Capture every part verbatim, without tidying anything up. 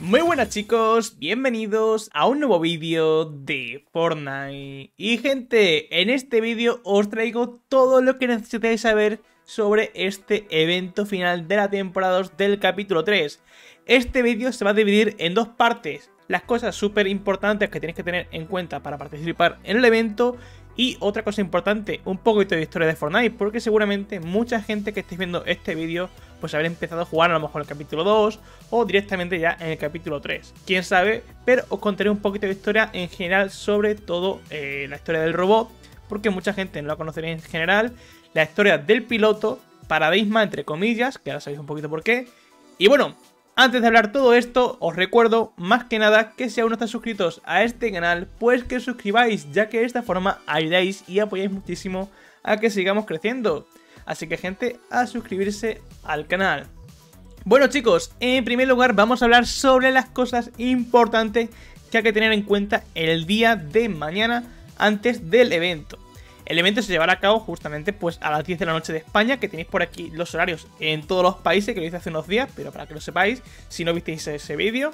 Muy buenas chicos, bienvenidos a un nuevo vídeo de Fortnite. Y gente, en este vídeo os traigo todo lo que necesitáis saber sobre este evento final de la temporada dos del capítulo tres. Este vídeo se va a dividir en dos partes. Las cosas súper importantes que tenéis que tener en cuenta para participar en el evento. Y otra cosa importante, un poquito de historia de Fortnite, porque seguramente mucha gente que estéis viendo este vídeo pues habrá empezado a jugar a lo mejor el capítulo dos o directamente ya en el capítulo tres. Quién sabe, pero os contaré un poquito de historia en general sobre todo eh, la historia del robot, porque mucha gente no la conocería en general, la historia del piloto, paradigma entre comillas, que ahora sabéis un poquito por qué. Y bueno, antes de hablar todo esto, os recuerdo más que nada que si aún no estáis suscritos a este canal, pues que os suscribáis, ya que de esta forma ayudáis y apoyáis muchísimo a que sigamos creciendo. Así que gente, a suscribirse al canal. Bueno chicos, en primer lugar vamos a hablar sobre las cosas importantes que hay que tener en cuenta el día de mañana antes del evento. El evento se llevará a cabo justamente pues a las diez de la noche de España, que tenéis por aquí los horarios en todos los países, que lo hice hace unos días, pero para que lo sepáis, si no visteis ese vídeo.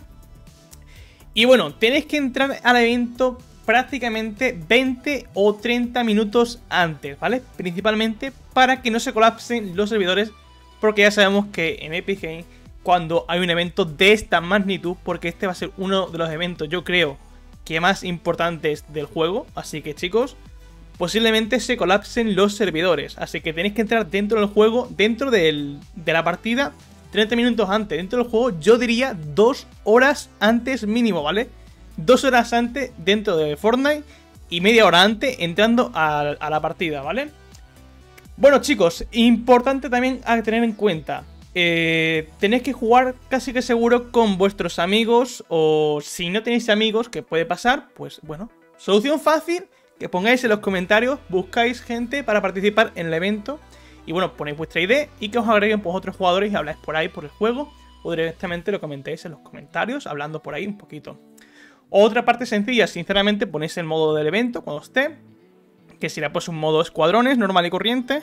Y bueno, tenéis que entrar al evento prácticamente veinte o treinta minutos antes, ¿vale? Principalmente para que no se colapsen los servidores, porque ya sabemos que en Epic Games, cuando hay un evento de esta magnitud, porque este va a ser uno de los eventos, yo creo, que más importantes del juego, así que chicos, posiblemente se colapsen los servidores, así que tenéis que entrar dentro del juego, dentro del, de la partida, treinta minutos antes. Dentro del juego yo diría dos horas antes mínimo, ¿vale? Dos horas antes dentro de Fortnite y media hora antes entrando a, a la partida, ¿vale? Bueno chicos, importante también a tener en cuenta, eh, tenéis que jugar casi que seguro con vuestros amigos, o si no tenéis amigos, que puede pasar, pues bueno, solución fácil, que pongáis en los comentarios, buscáis gente para participar en el evento y bueno, ponéis vuestra I D y que os agreguen pues otros jugadores y habláis por ahí por el juego o directamente lo comentáis en los comentarios hablando por ahí un poquito. Otra parte sencilla, sinceramente, ponéis el modo del evento cuando esté, que será pues un modo escuadrones normal y corriente,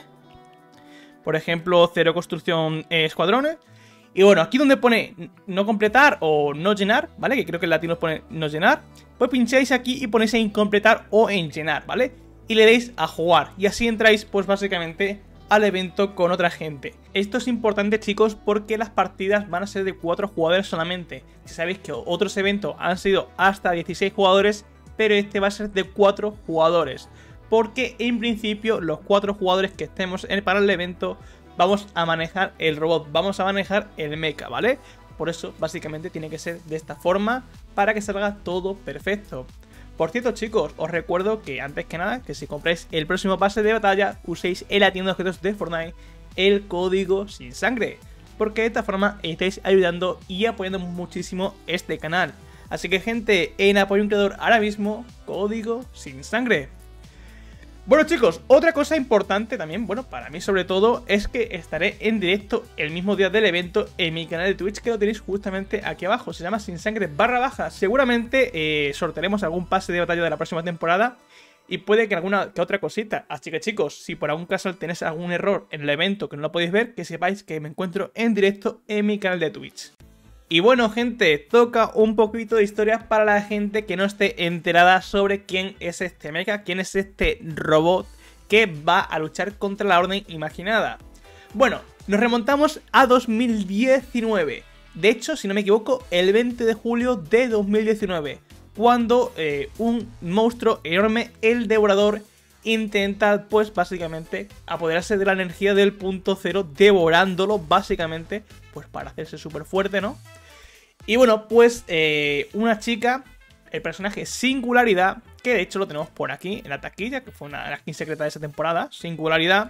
por ejemplo cero construcción eh, escuadrones. Y bueno, aquí donde pone no completar o no llenar, ¿vale? Que creo que en latino pone no llenar. Pues pincháis aquí y ponéis en completar o en llenar, ¿vale? Y le deis a jugar. Y así entráis, pues básicamente, al evento con otra gente. Esto es importante, chicos, porque las partidas van a ser de cuatro jugadores solamente. Si sabéis que otros eventos han sido hasta dieciséis jugadores, pero este va a ser de cuatro jugadores. Porque en principio los cuatro jugadores que estemos en, para el evento vamos a manejar el robot, vamos a manejar el mecha, ¿vale? Por eso, básicamente, tiene que ser de esta forma para que salga todo perfecto. Por cierto, chicos, os recuerdo que, antes que nada, que si compráis el próximo pase de batalla, uséis en la tienda de objetos de Fortnite el código sin sangre, porque de esta forma estáis ayudando y apoyando muchísimo este canal. Así que, gente, en apoyo a un creador ahora mismo, código sin sangre. Bueno chicos, otra cosa importante también, bueno, para mí sobre todo, es que estaré en directo el mismo día del evento en mi canal de Twitch, que lo tenéis justamente aquí abajo, se llama Sin Sangre barra baja. Seguramente eh, sortearemos algún pase de batalla de la próxima temporada y puede que alguna que otra cosita. Así que chicos, si por algún caso tenéis algún error en el evento que no lo podéis ver, que sepáis que me encuentro en directo en mi canal de Twitch. Y bueno gente, toca un poquito de historia para la gente que no esté enterada sobre quién es este mecha, quién es este robot que va a luchar contra la orden imaginada. Bueno, nos remontamos a dos mil diecinueve, de hecho, si no me equivoco, el veinte de julio de dos mil diecinueve, cuando eh, un monstruo enorme, el Devorador, intenta pues básicamente apoderarse de la energía del punto cero, devorándolo básicamente pues para hacerse súper fuerte, ¿no? Y bueno, pues eh, una chica, el personaje Singularidad, que de hecho lo tenemos por aquí en la taquilla, que fue una de las skin secretas de esa temporada, Singularidad,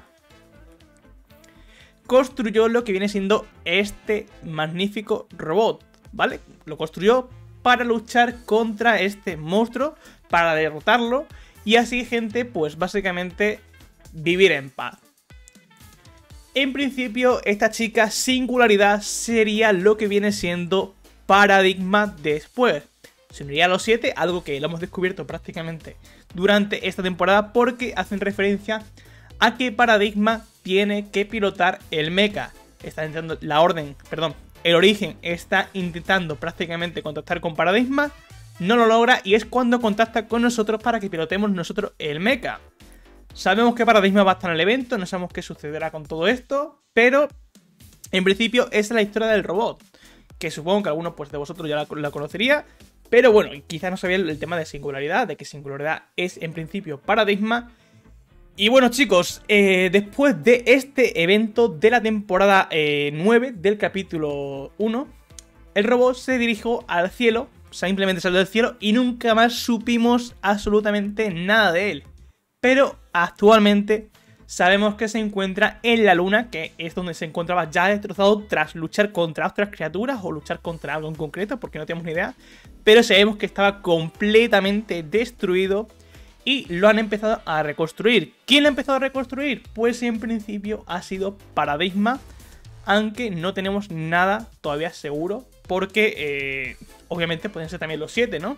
construyó lo que viene siendo este magnífico robot, ¿vale? Lo construyó para luchar contra este monstruo, para derrotarlo y así, gente, pues básicamente vivir en paz. En principio, esta chica Singularidad sería lo que viene siendo Paradigma después. Se uniría a los siete, algo que lo hemos descubierto prácticamente durante esta temporada, porque hacen referencia a que Paradigma tiene que pilotar el mecha. Está entrando la orden, perdón, el origen está intentando prácticamente contactar con Paradigma, no lo logra y es cuando contacta con nosotros para que pilotemos nosotros el mecha. Sabemos que Paradigma va a estar en el evento, no sabemos qué sucederá con todo esto, pero en principio esa es la historia del robot, que supongo que algunos pues, de vosotros ya la, la conocería, pero bueno, quizás no sabía el, el tema de singularidad, de que singularidad es en principio Paradigma. Y bueno chicos, eh, después de este evento de la temporada eh, nueve del capítulo uno, el robot se dirigió al cielo, o sea, simplemente salió del cielo y nunca más supimos absolutamente nada de él. Pero actualmente sabemos que se encuentra en la luna, que es donde se encontraba ya destrozado tras luchar contra otras criaturas o luchar contra algo en concreto, porque no tenemos ni idea. Pero sabemos que estaba completamente destruido y lo han empezado a reconstruir. ¿Quién lo ha empezado a reconstruir? Pues en principio ha sido Paradigma, aunque no tenemos nada todavía seguro, porque eh, obviamente pueden ser también los siete, ¿no?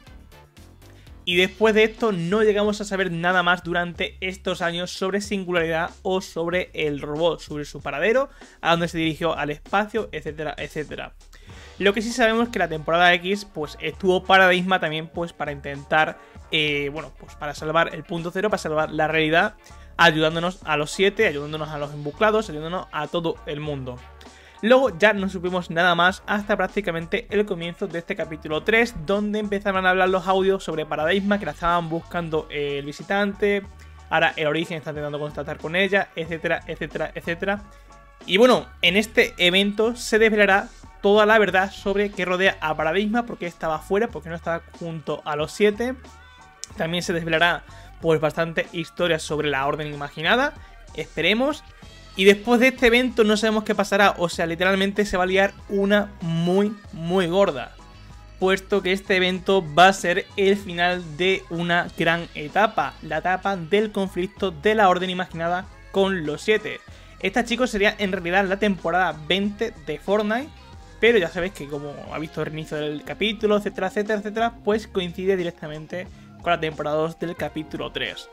Y después de esto no llegamos a saber nada más durante estos años sobre singularidad o sobre el robot, sobre su paradero, a dónde se dirigió al espacio, etcétera, etcétera. Lo que sí sabemos es que la temporada X pues estuvo Paradigma también pues para intentar, eh, bueno, pues para salvar el punto cero, para salvar la realidad, ayudándonos a los siete, ayudándonos a los embuclados, ayudándonos a todo el mundo. Luego ya no supimos nada más hasta prácticamente el comienzo de este capítulo tres, donde empezaron a hablar los audios sobre Paradigma, que la estaban buscando el visitante, ahora el origen está intentando contactar con ella, etcétera, etcétera, etcétera. Y bueno, en este evento se desvelará toda la verdad sobre qué rodea a Paradigma, por qué estaba fuera, por qué no estaba junto a los siete. También se desvelará pues bastante historias sobre la Orden Imaginada, esperemos. Y después de este evento no sabemos qué pasará, o sea, literalmente se va a liar una muy, muy gorda. Puesto que este evento va a ser el final de una gran etapa, la etapa del conflicto de la Orden Imaginada con los siete. Esta, chicos, sería en realidad la temporada veinte de Fortnite, pero ya sabéis que como ha visto el inicio del capítulo, etcétera, etcétera, etcétera, pues coincide directamente con la temporada dos del capítulo tres.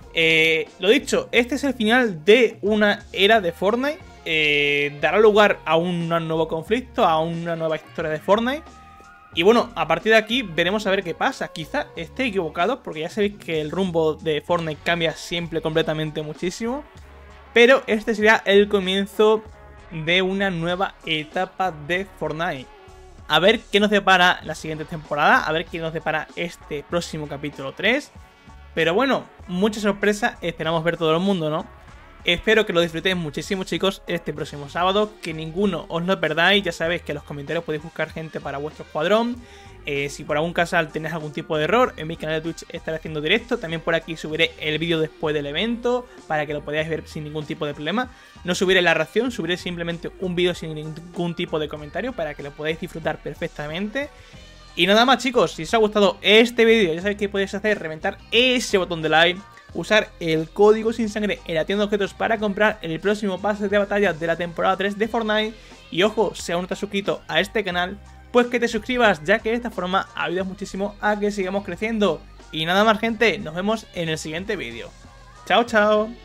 Eh, lo dicho, este es el final de una era de Fortnite. Eh, dará lugar a un nuevo conflicto, a una nueva historia de Fortnite. Y bueno, a partir de aquí veremos a ver qué pasa. Quizá esté equivocado, porque ya sabéis que el rumbo de Fortnite cambia siempre completamente muchísimo. Pero este sería el comienzo de una nueva etapa de Fortnite. A ver qué nos depara la siguiente temporada, a ver qué nos depara este próximo capítulo tres. Pero bueno, mucha sorpresa, esperamos ver todo el mundo, ¿no? Espero que lo disfrutéis muchísimo, chicos, este próximo sábado, que ninguno os lo perdáis. Ya sabéis que en los comentarios podéis buscar gente para vuestro escuadrón. Eh, si por algún caso tenéis algún tipo de error, en mi canal de Twitch estaré haciendo directo. También por aquí subiré el vídeo después del evento, para que lo podáis ver sin ningún tipo de problema. No subiré la reacción, subiré simplemente un vídeo sin ningún tipo de comentario, para que lo podáis disfrutar perfectamente. Y nada más, chicos, si os ha gustado este vídeo, ya sabéis que podéis hacer, reventar ese botón de like, usar el código sin sangre en la tienda de objetos para comprar el próximo pase de batalla de la temporada tres de Fortnite. Y ojo, si aún no te has suscrito a este canal, pues que te suscribas, ya que de esta forma ayudas muchísimo a que sigamos creciendo. Y nada más, gente, nos vemos en el siguiente vídeo. Chao, chao.